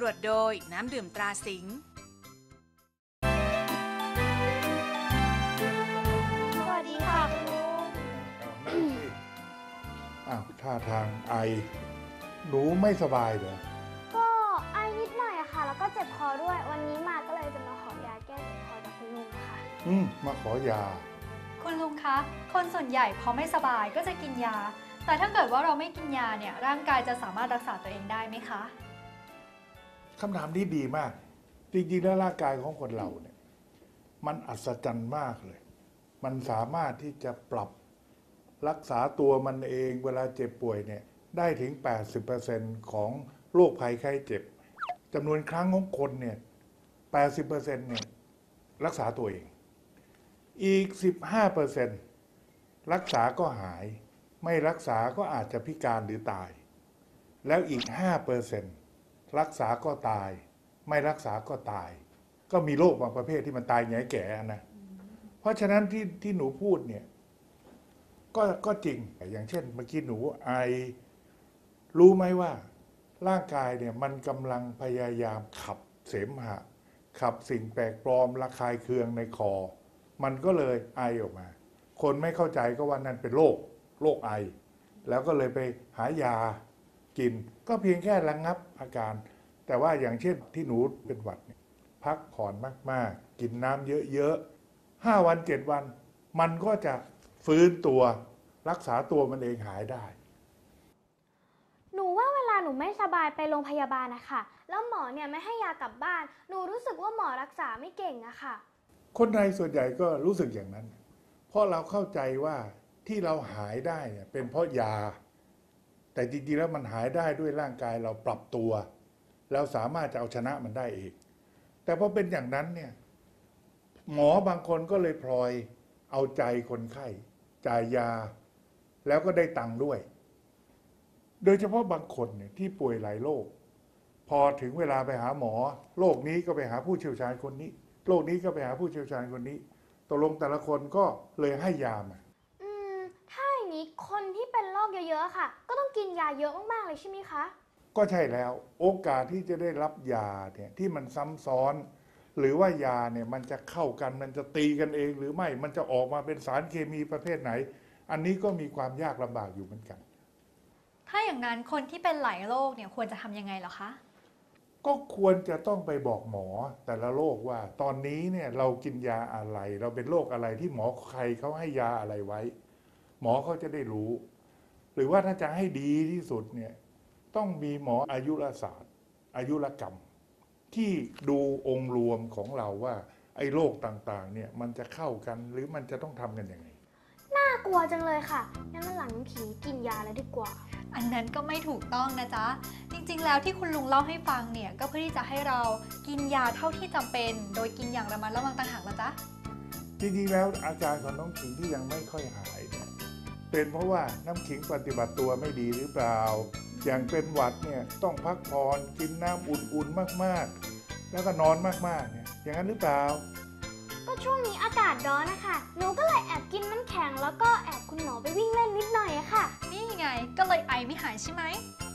ำรวจโดยน้ำดื่มตราสิงห์สวัสดีค่ะคุณลุงท่าทางไอหนูไม่สบายเหรอก็ไอนิดหน่อยอะค่ะแล้วก็เจ็บคอด้วยวันนี้มาก็เลยจะมาขอยาแก้เจ็บคอจากคุณลุงค่ะมาขอยาคุณลุงคะคนส่วนใหญ่พอไม่สบายก็จะกินยาแต่ถ้าเกิดว่าเราไม่กินยาเนี่ยร่างกายจะสามารถรักษาตัวเองได้ไหมคะคำถามนี้ดีมากจริงๆแล้วร่างกายของคนเราเนี่ยมันอัศจรรย์มากเลยมันสามารถที่จะปรับรักษาตัวมันเองเวลาเจ็บป่วยเนี่ยได้ถึง 80% ของโรคภัยไข้เจ็บจำนวนครั้งของคนเนี่ย 80% เนี่ยรักษาตัวเองอีก 15% รักษาก็หายไม่รักษาก็อาจจะพิการหรือตายแล้วอีก 5%รักษาก็ตายไม่รักษาก็ตายก็มีโรคบางประเภทที่มันตายแง่แก่นะเพราะฉะนั้นที่หนูพูดเนี่ยก็จริงอย่างเช่นเมื่อกี้หนูไอรู้ไหมว่าร่างกายเนี่ยมันกำลังพยายามขับเสมหะขับสิ่งแปลกปลอมระคายเคืองในคอมันก็เลยไอออกมาคนไม่เข้าใจก็ว่านั่นเป็นโรคไอแล้วก็เลยไปหายากินก็เพียงแค่ระงับอาการแต่ว่าอย่างเช่นที่หนูเป็นหวัดพักผ่อนมากๆกินน้ำเยอะๆ5 วัน 7 วันมันก็จะฟื้นตัวรักษาตัวมันเองหายได้หนูว่าเวลาหนูไม่สบายไปโรงพยาบาลนะคะแล้วหมอเนี่ยไม่ให้ยากลับบ้านหนูรู้สึกว่าหมอรักษาไม่เก่งอะค่ะคนไทยส่วนใหญ่ก็รู้สึกอย่างนั้นเพราะเราเข้าใจว่าที่เราหายได้เนี่ยเป็นเพราะยาแต่จริงๆแล้วมันหายได้ด้วยร่างกายเราปรับตัวแล้วสามารถจะเอาชนะมันได้เองแต่พอเป็นอย่างนั้นเนี่ยหมอบางคนก็เลยพลอยเอาใจคนไข้จ่ายยาแล้วก็ได้ตังค์ด้วยโดยเฉพาะบางคนเนี่ยที่ป่วยหลายโรคพอถึงเวลาไปหาหมอโรคนี้ก็ไปหาผู้เชี่ยวชาญคนนี้โรคนี้ก็ไปหาผู้เชี่ยวชาญคนนี้ตกลงแต่ละคนก็เลยให้ยามาถ้าอย่างนี้คนที่เป็นโรคเยอะๆค่ะก็ต้องกินยาเยอะมากๆเลยใช่ไหมคะก็ใช่แล้วโอกาสที่จะได้รับยาเนี่ยที่มันซ้ำซ้อนหรือว่ายาเนี่ยมันจะเข้ากันมันจะตีกันเองหรือไม่มันจะออกมาเป็นสารเคมีประเภทไหนอันนี้ก็มีความยากลำบากอยู่เหมือนกันถ้าอย่างนั้นคนที่เป็นหลายโรคเนี่ยควรจะทำยังไงเหรอคะก็ควรจะต้องไปบอกหมอแต่ละโรคว่าตอนนี้เนี่ยเรากินยาอะไรเราเป็นโรคอะไรที่หมอใครเขาให้ยาอะไรไว้หมอเขาจะได้รู้หรือว่าถ้าจะให้ดีที่สุดเนี่ยต้องมีหมออายุรศาสตร์อายุรกรรมที่ดูองค์รวมของเราว่าไอ้โรคต่างๆเนี่ยมันจะเข้ากันหรือมันจะต้องทำกันยังไงน่ากลัวจังเลยค่ะงั้นวันหลังผีกินยาเลยดีกว่าอันนั้นก็ไม่ถูกต้องนะจ๊ะจริงๆแล้วที่คุณลุงเล่าให้ฟังเนี่ยก็เพื่อที่จะให้เรากินยาเท่าที่จำเป็นโดยกินอย่างระมัดระวังต่างหากนะจ๊ะจริงๆแล้วอาการของน้องขิงที่ยังไม่ค่อยหายเนี่ยเป็นเพราะว่าน้ำขิงปฏิบัติตัวไม่ดีหรือเปล่าอย่างเป็นหวัดเนี่ยต้องพักผ่อนกินน้ำอุ่นๆมากๆแล้วก็นอนมากๆเนี่ยอย่างนั้นหรือเปล่าก็ช่วงนี้อากาศร้อนนะคะหนูก็เลยแอบกินน้ำแข็งแล้วก็แอบคุณหมอไปวิ่งเล่นนิดหน่อยอะค่ะนี่ไงก็เลยไอไม่หายใช่ไหม